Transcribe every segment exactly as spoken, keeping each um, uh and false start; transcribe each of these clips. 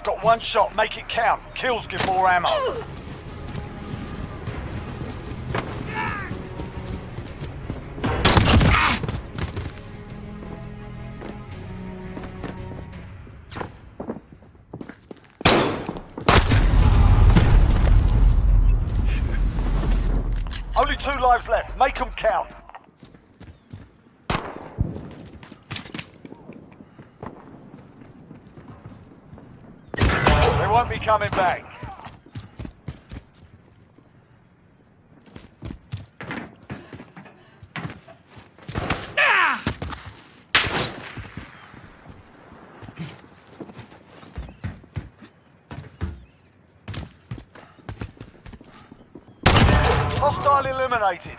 got one shot, make it count. Kills give more ammo. Only two lives left, make them count. They won't be coming back. Hostile eliminated.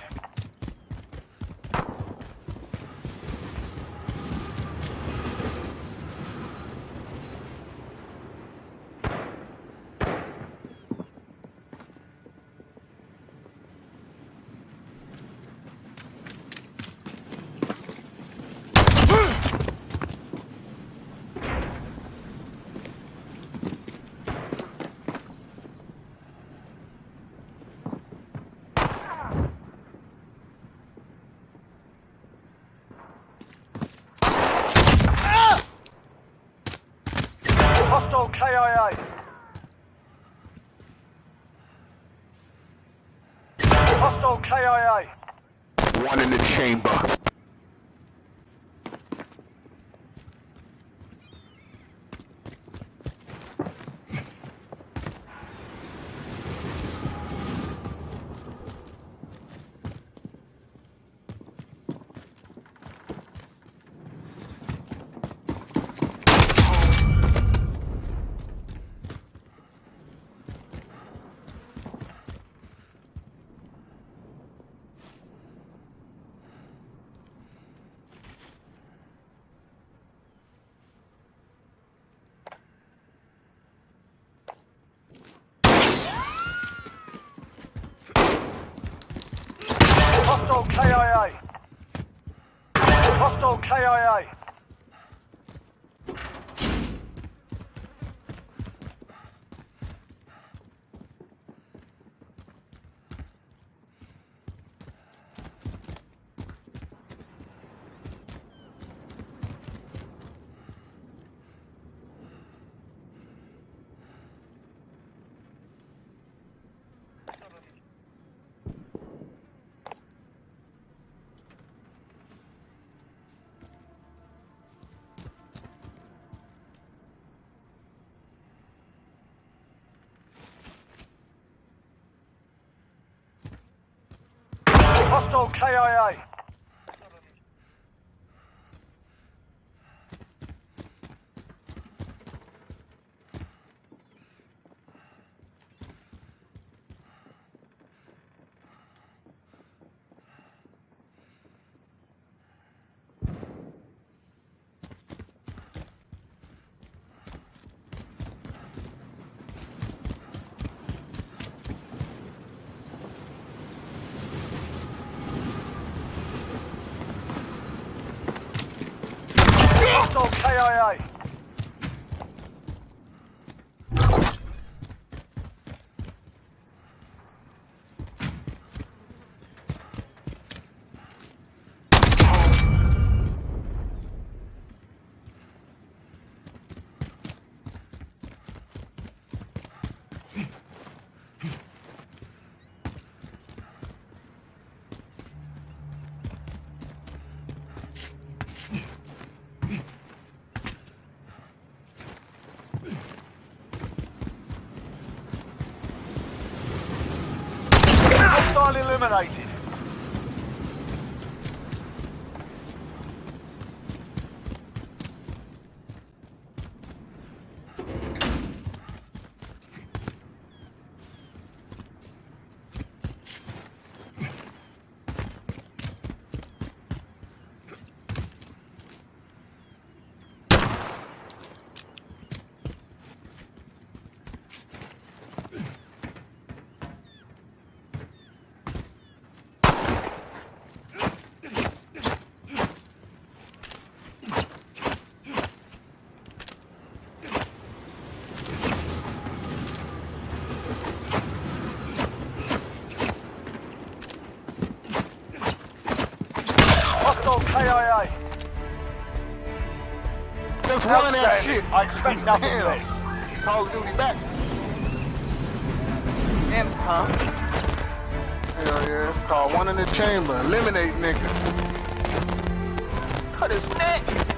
Hostile K I A. Hostile K I A. One in the chamber. Hostile K I A. Hostile K I A. Hostile K I A. Hostile K I A. Hostile eliminated. Just run that shit. Outstanding. I expect nothing Damn. less. Call of Duty back. And huh? Hell yeah. Call one in the chamber. Eliminate niggas. Cut his neck.